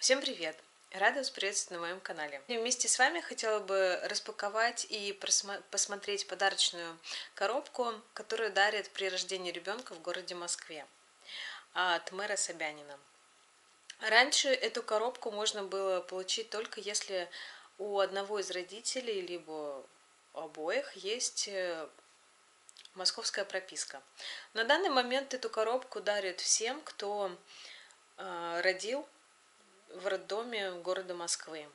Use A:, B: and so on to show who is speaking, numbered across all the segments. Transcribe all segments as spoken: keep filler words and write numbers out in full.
A: Всем привет! Рада вас приветствовать на моем канале. И вместе с вами хотела бы распаковать и посмотреть подарочную коробку, которую дарят при рождении ребенка в городе Москве от мэра Собянина. Раньше эту коробку можно было получить только если у одного из родителей, либо у обоих есть московская прописка. На данный момент эту коробку дарят всем, кто родил в роддоме города Москвы.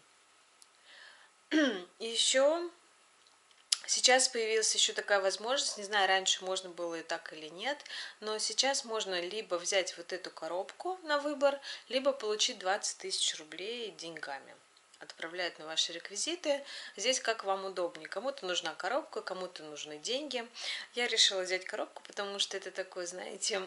A: И еще сейчас появилась еще такая возможность, не знаю, раньше можно было и так или нет, но сейчас можно либо взять вот эту коробку на выбор, либо получить двадцать тысяч рублей деньгами. Отправляют на ваши реквизиты. Здесь как вам удобнее. Кому-то нужна коробка, кому-то нужны деньги. Я решила взять коробку, потому что это такое, знаете,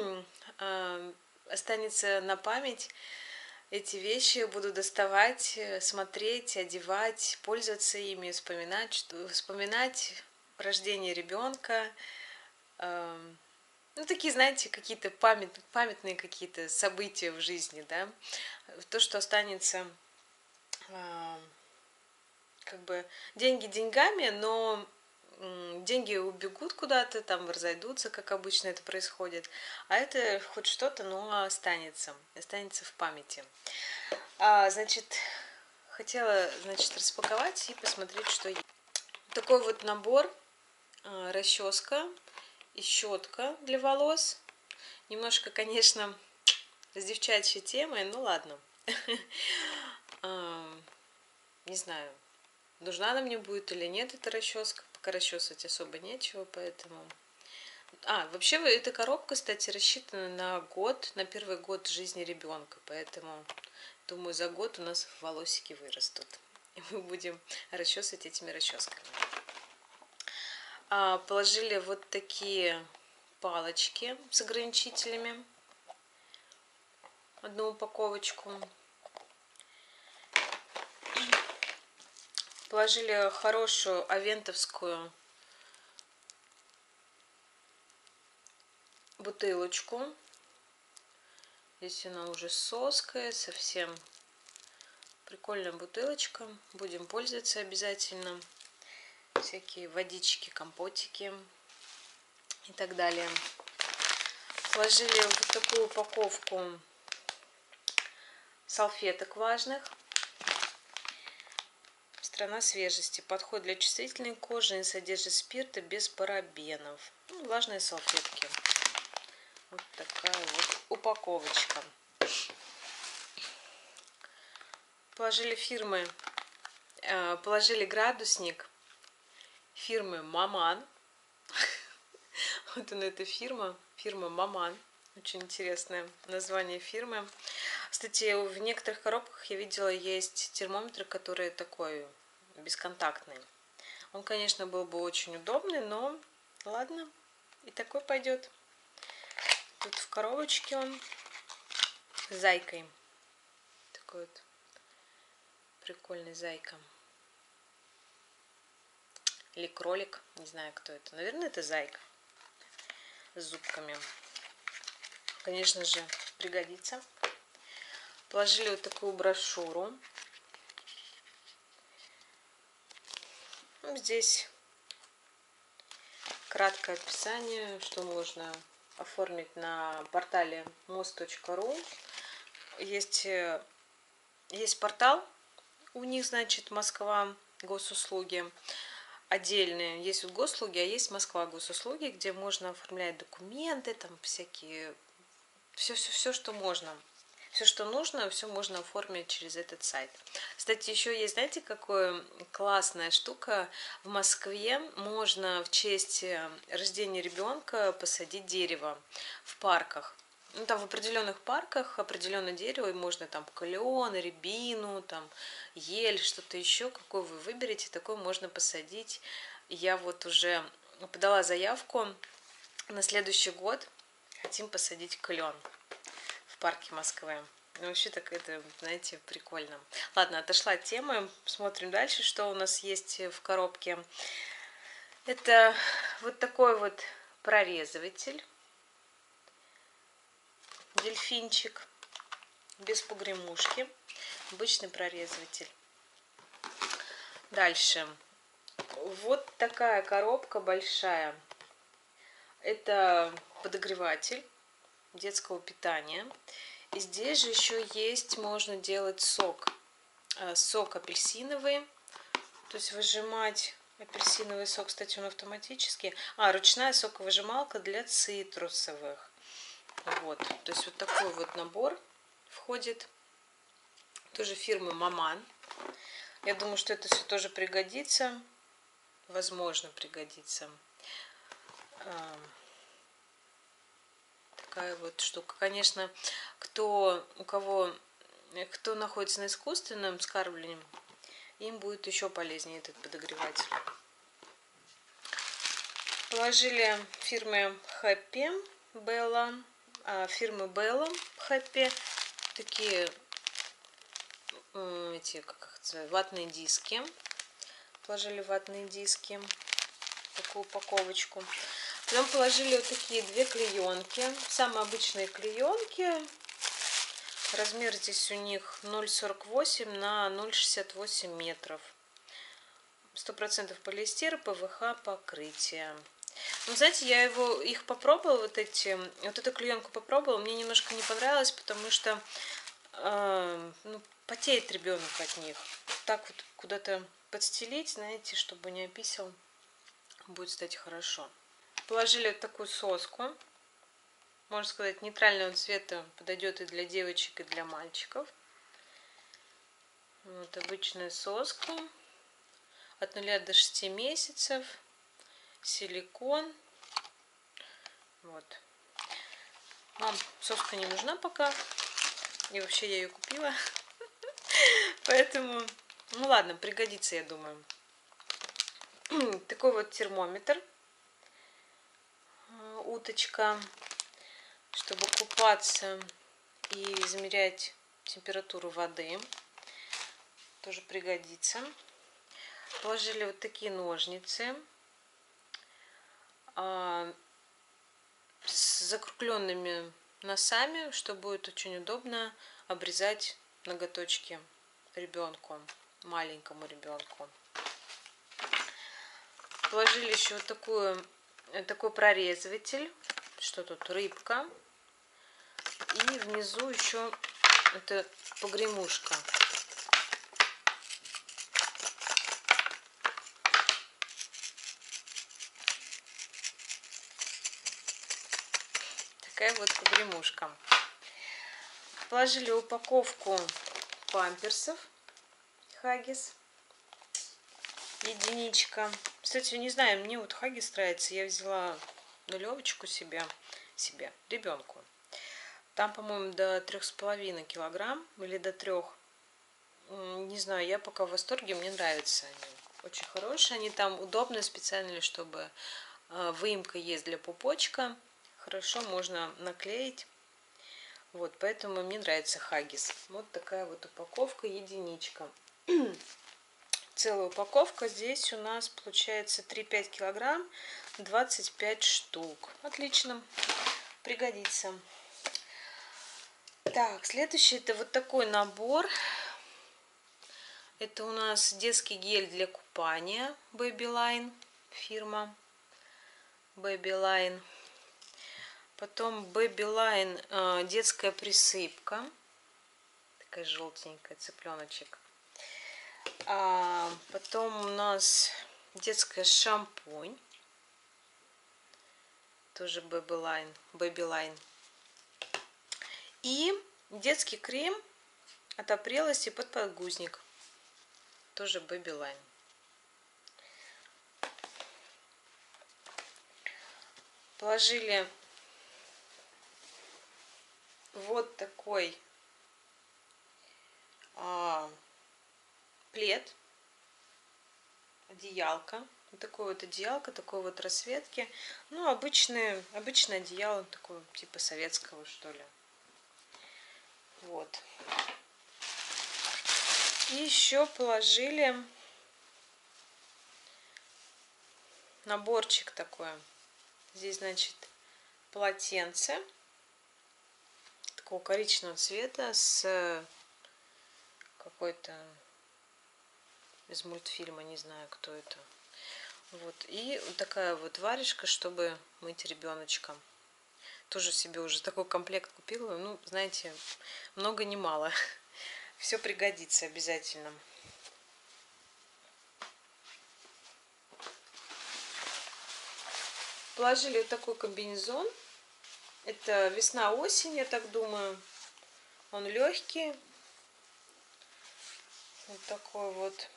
A: останется на память. Эти вещи буду доставать, смотреть, одевать, пользоваться ими, вспоминать, что, вспоминать рождение ребенка. Э, ну, такие, знаете, какие-то памят, памятные какие-то события в жизни, да. То, что останется, э, как бы, деньги деньгами, но деньги убегут куда-то, там разойдутся, как обычно это происходит. А это хоть что-то, но останется, останется в памяти. А, значит, хотела, значит, распаковать и посмотреть, что есть. Такой вот набор: расческа и щетка для волос. Немножко, конечно, с девчачьей темой, ну ладно. Не знаю, нужна она мне будет или нет эта расческа. Пока расчесывать особо нечего, поэтому... А, вообще эта коробка, кстати, рассчитана на год, на первый год жизни ребенка, поэтому, думаю, за год у нас волосики вырастут, и мы будем расчесывать этими расческами. А, положили вот такие палочки с ограничителями, одну упаковочку. Положили хорошую авентовскую бутылочку. Здесь она уже соская, совсем прикольная бутылочка. Будем пользоваться обязательно. Всякие водички, компотики и так далее. Сложили вот такую упаковку салфеток влажных. Страна свежести. Подходит для чувствительной кожи, не содержит спирта, без парабенов. Ну, влажные салфетки. Вот такая вот упаковочка. Положили фирмы, э, положили градусник фирмы Маман. Вот она, эта фирма, фирма Маман. Очень интересное название фирмы. Кстати, в некоторых коробках я видела, есть термометр, который такой бесконтактный. Он, конечно, был бы очень удобный, но ладно, и такой пойдет. Тут в коробочке он с зайкой. Такой вот прикольный зайка. Или кролик, не знаю, кто это. Наверное, это зайка с зубками. Конечно же, пригодится. Положили вот такую брошюру. Здесь краткое описание, что можно оформить на портале мост точка ру. Есть, есть портал у них, значит, Москва госуслуги. Отдельные. Есть вот госуслуги, а есть Москва госуслуги, где можно оформлять документы, там всякие, все, все, все, что можно. Все, что нужно, все можно оформить через этот сайт. Кстати, еще есть, знаете, какая классная штука. В Москве можно в честь рождения ребенка посадить дерево в парках. Ну, там в определенных парках определенное дерево, и можно там клен, рябину, там ель, что-то еще, какое вы выберете, такое можно посадить. Я вот уже подала заявку на следующий год, хотим посадить клен в парке Москвы. Ну, вообще так это, знаете, прикольно. Ладно, отошла от темы, смотрим дальше, что у нас есть в коробке. Это вот такой вот прорезыватель. Дельфинчик. без погремушки. Обычный прорезыватель. Дальше. Вот такая коробка большая. Это подогреватель детского питания. И здесь же еще есть, можно делать сок. Сок апельсиновый. То есть выжимать апельсиновый сок, кстати, он автоматический. А, ручная соковыжималка для цитрусовых. Вот. То есть вот такой вот набор входит. Тоже фирмы Маман. Я думаю, что это все тоже пригодится. Возможно, пригодится. Такая вот штука. Конечно, кто, у кого, кто находится на искусственном вскармливании, им будет еще полезнее этот подогреватель. Положили фирмы Happy Bella, фирмы Bella Happy, такие эти, как их называют, ватные диски. Положили ватные диски, такую упаковочку. Потом положили вот такие две клеенки, самые обычные клеенки. Размер здесь у них ноль сорок восемь на ноль шестьдесят восемь метров. сто процентов полиэстер, ПВХ покрытие. Ну, знаете, я его, их попробовала, вот эти, вот эту клеенку попробовала, мне немножко не понравилось, потому что э, ну, потеет ребенок от них. Так вот куда-то подстелить, знаете, чтобы не описал, будет, кстати, хорошо. Положили вот такую соску. Можно сказать, нейтрального цвета, подойдет и для девочек, и для мальчиков. Вот обычная соска. От нуля до шести месяцев. Силикон. Вот. Вам соска не нужна пока. И вообще я ее купила. Поэтому, ну ладно, пригодится, я думаю. Такой вот термометр. Уточка. Чтобы купаться и измерять температуру воды. Тоже пригодится. Положили вот такие ножницы с закругленными носами, что будет очень удобно обрезать ноготочки ребенку, маленькому ребенку. Положили еще вот такую, такой прорезыватель, что тут, рыбка. И внизу еще это погремушка. Такая вот погремушка. Положили упаковку памперсов Хаггис. Единичка. Кстати, не знаю, мне вот Хаггис нравится. Я взяла нулевочку себе, себе, ребенку. Там, по-моему, до трех с половиной килограмм или до трех. Не знаю, я пока в восторге, мне нравятся они. Очень хорошие. Они там удобные специально, чтобы выемка есть для пупочка. Хорошо можно наклеить. Вот, поэтому мне нравится Хаггис. Вот такая вот упаковка, единичка. Целая упаковка. Здесь у нас получается три-пять килограмм, двадцать пять штук. Отлично. Пригодится. Так, следующий это вот такой набор. Это у нас детский гель для купания. Babyline. Фирма Babyline. Потом Babyline э, детская присыпка. Такая желтенькая, цыпленочек. А потом у нас детская шампунь. Тоже Babyline. Babyline. И детский крем от опрелости под подгузник. Тоже Babyline. Положили вот такой а, плед, одеялка. Вот такое вот одеялко, такой вот расцветки. Ну, обычное, обычное одеяло, такое типа советского, что ли. Вот. И еще положили наборчик такой. Здесь, значит, полотенце. такого коричневого цвета с какой-то из мультфильма, не знаю, кто это. Вот. И вот такая вот варежка, чтобы мыть ребеночка. Тоже себе уже такой комплект купила. Ну, знаете, много не мало. Все пригодится обязательно. Положили вот такой комбинезон. Это весна-осень, я так думаю. Он легкий. Вот такой вот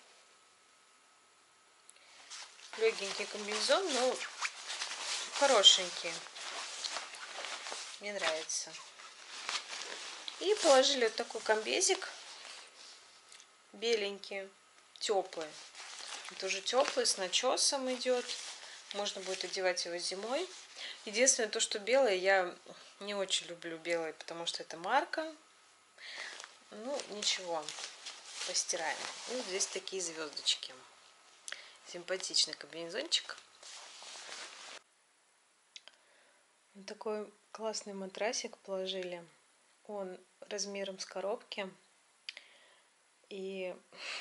A: легенький комбинезон, но хорошенький. Мне нравится. И положили вот такой комбезик. Беленький, теплый. Тоже теплый, с начесом идет. Можно будет одевать его зимой. Единственное, то, что белое, я не очень люблю белое, потому что это марка. Ну, ничего, постираем. И здесь такие звездочки. Симпатичный комбинезончик. Вот такой классный матрасик положили. Он размером с коробки. И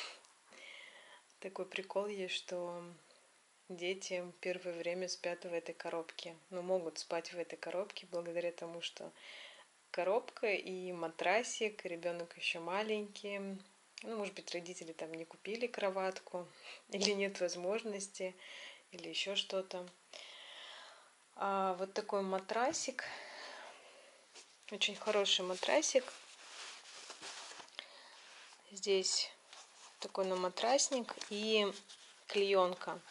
A: такой прикол есть, что дети первое время спят в этой коробке. Ну, могут спать в этой коробке благодаря тому, что коробка и матрасик, ребенок еще маленький. Ну, может быть, родители там не купили кроватку, или нет возможности, или еще что-то. А вот такой матрасик, очень хороший матрасик. Здесь такой наматрасник и клеенка.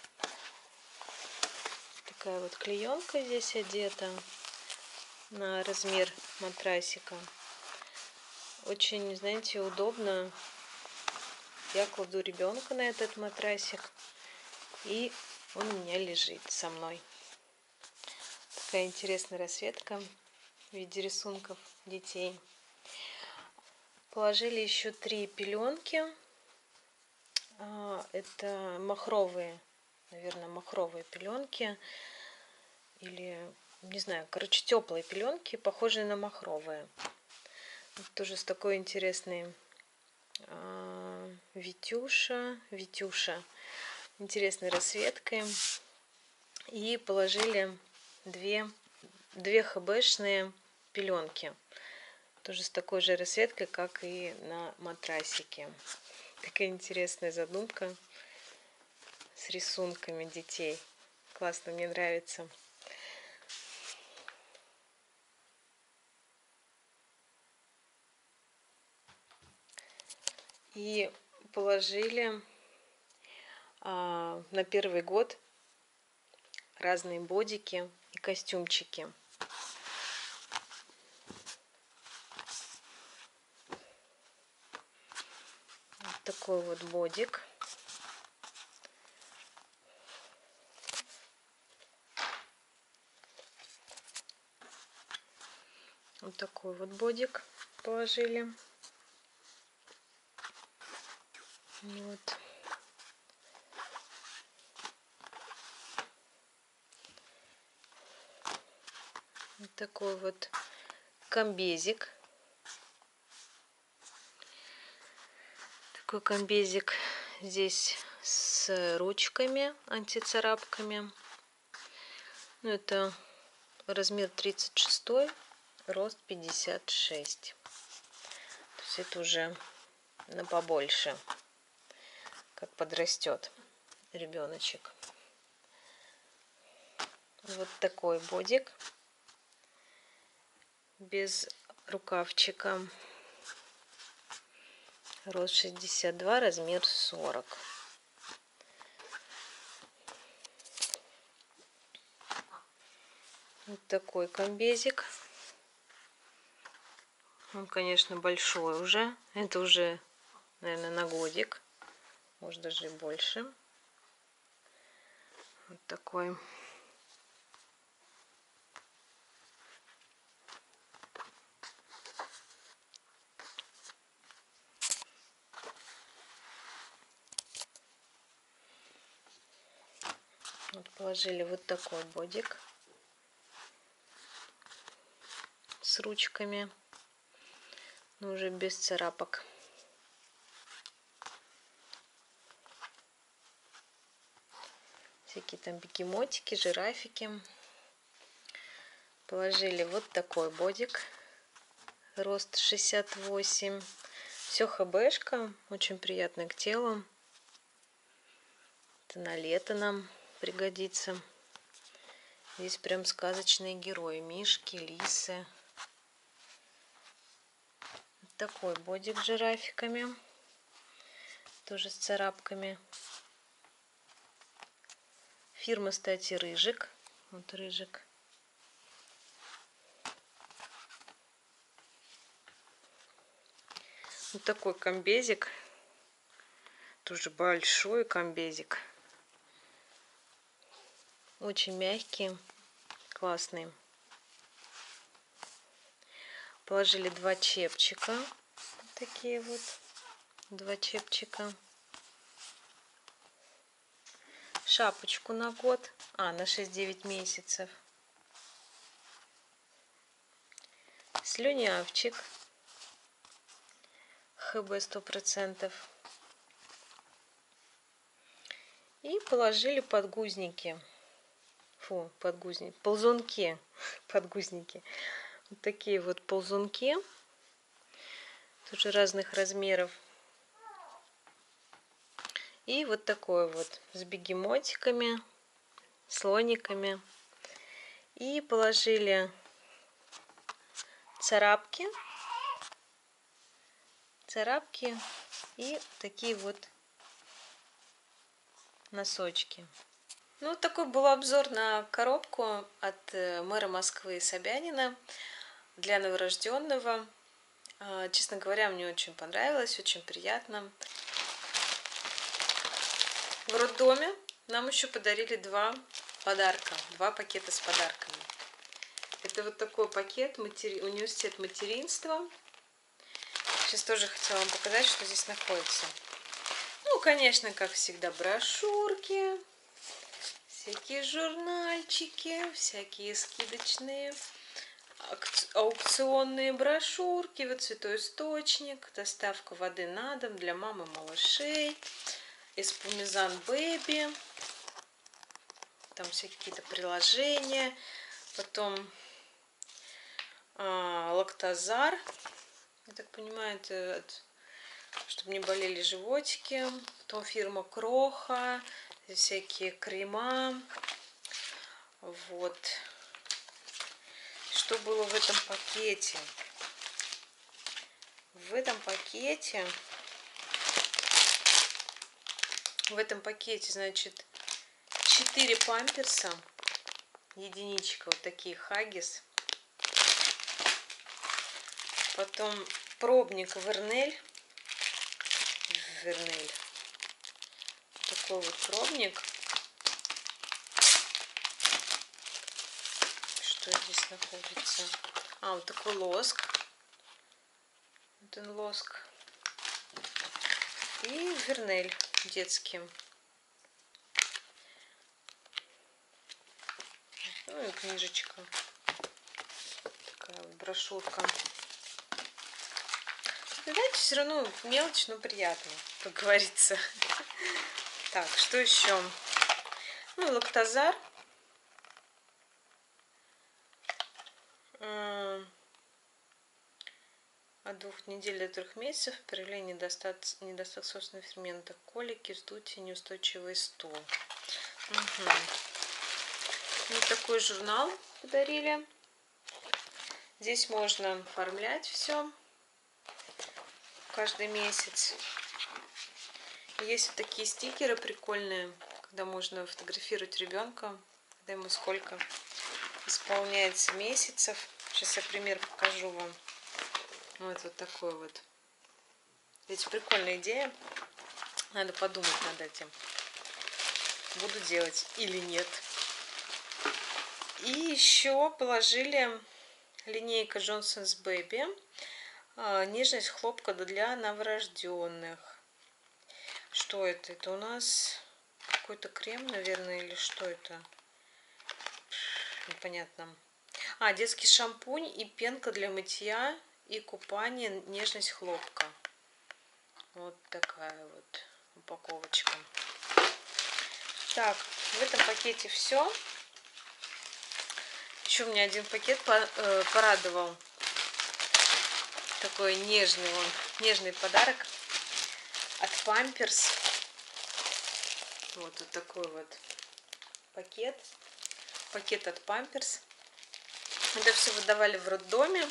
A: Такая вот клеенка здесь одета на размер матрасика. Очень, знаете, удобно. Я кладу ребенка на этот матрасик, и он у меня лежит со мной. Такая интересная расцветка в виде рисунков детей. Положили еще три пеленки. Это махровые, наверное, махровые пеленки. Или, не знаю, короче, теплые пеленки, похожие на махровые. Тоже с такой интересной Витюша, Витюша, интересной расцветкой. И положили две, две хэбэшные пеленки. Тоже с такой же расцветкой, как и на матрасике. Такая интересная задумка с рисунками детей. Классно, мне нравится. И положили а, на первый год разные бодики и костюмчики. Вот такой вот бодик. Вот такой вот бодик положили. Вот. Вот такой вот комбезик. Такой комбезик здесь с ручками, антицарапками. Ну, это размер тридцать шесть, рост пятьдесят шесть. То есть это уже на побольше, как подрастет ребеночек. Вот такой бодик без рукавчика. Рост шестьдесят два, размер сорок. Вот такой комбезик. Он, конечно, большой уже. Это уже, наверное, на годик. Может, даже и больше. Вот такой. Вот положили вот такой бодик с ручками. но уже без царапок. Всякие там бегемотики, жирафики. Положили вот такой бодик. Рост шестьдесят восемь. Все хэбэшка. Очень приятно к телу. Это на лето нам пригодится. Здесь прям сказочные герои. Мишки, лисы. Такой бодик с жирафиками. Тоже с царапками. Фирма, кстати, Рыжик. Вот Рыжик. Вот такой комбезик. Тоже большой комбезик. Очень мягкий, классный. Положили два чепчика. Вот такие вот. Два чепчика. Шапочку на год. А, на шесть-девять месяцев. Слюнявчик. ХБ сто процентов. И положили подгузники. Фу, подгузники. Ползунки. Подгузники. Вот такие вот ползунки. Тоже разных размеров. И вот такой вот с бегемотиками, слониками. И положили царапки. Царапки и такие вот носочки. Ну, вот такой был обзор на коробку от мэра Москвы Собянина для новорожденного. Честно говоря, мне очень понравилось, очень приятно. В роддоме нам еще подарили два подарка, два пакета с подарками. Это вот такой пакет матери... университет материнства. Сейчас тоже хотела вам показать, что здесь находится. Ну, конечно, как всегда, брошюрки, всякие журнальчики, всякие скидочные, аукционные брошюрки, вот Святой Источник, доставка воды на дом для мам и малышей, Эспумизан Бэби, там всякие какие-то приложения, потом а, Лактазар, я так понимаю, это чтобы не болели животики, потом фирма Кроха, всякие крема, вот. Что было в этом пакете? В этом пакете, в этом пакете, значит, четыре памперса, единичка, вот такие Хаггис, потом пробник Вернель, Вернель, такой вот пробник. Что здесь находится? А, вот такой лоск. Вот он лоск. И Вернель детский. Ну и книжечка. Такая вот брошюрка. Знаете, все равно мелочь, но приятно, как говорится. Так, что еще? Ну, Лактазар. От двух недель до трех месяцев проявление недостатка, недостатка собственного фермента, колики, вздутие, неустойчивый стул. Угу. Вот такой журнал подарили. Здесь можно оформлять все каждый месяц. Есть вот такие стикеры прикольные, когда можно фотографировать ребенка, когда ему сколько исполняется месяцев. Сейчас я пример покажу вам. Вот, вот такой вот. Ведь прикольная идея. Надо подумать над этим. Буду делать или нет. И еще положили линейка Johnson's Baby. Нежность хлопка для новорожденных. Что это? Это у нас какой-то крем, наверное, или что это? Непонятно. А, детский шампунь и пенка для мытья и купание, нежность, хлопка. Вот такая вот упаковочка. Так, в этом пакете все. Еще у меня один пакет порадовал. Такой нежный он, нежный подарок от Pampers. Вот, вот такой вот пакет. Пакет от Pampers. Это все выдавали в роддоме.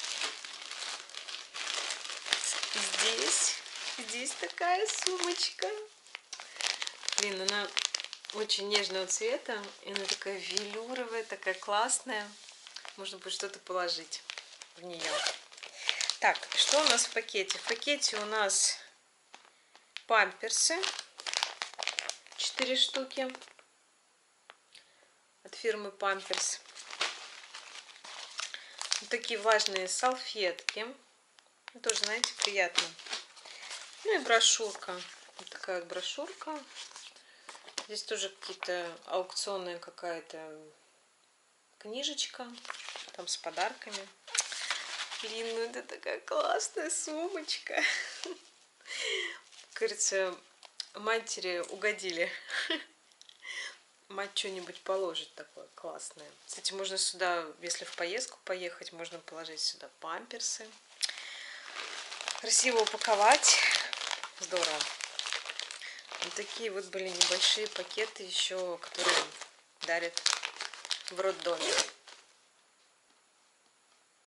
A: Здесь, здесь такая сумочка. Блин, она очень нежного цвета. И она такая велюровая, такая классная. Можно будет что-то положить в нее. Так, что у нас в пакете? В пакете у нас памперсы. четыре штуки. От фирмы Pampers. Вот такие влажные салфетки. Тоже, знаете, приятно. Ну и брошюрка. Вот такая вот брошюрка. Здесь тоже какие-то аукционная какая-то книжечка. Там с подарками. Блин, ну это такая классная сумочка. Кажется, матери угодили. Мать что-нибудь положит такое классное. Кстати, можно сюда, если в поездку поехать, можно положить сюда памперсы. Красиво упаковать. Здорово. Вот такие вот были небольшие пакеты еще, которые дарят в роддоме.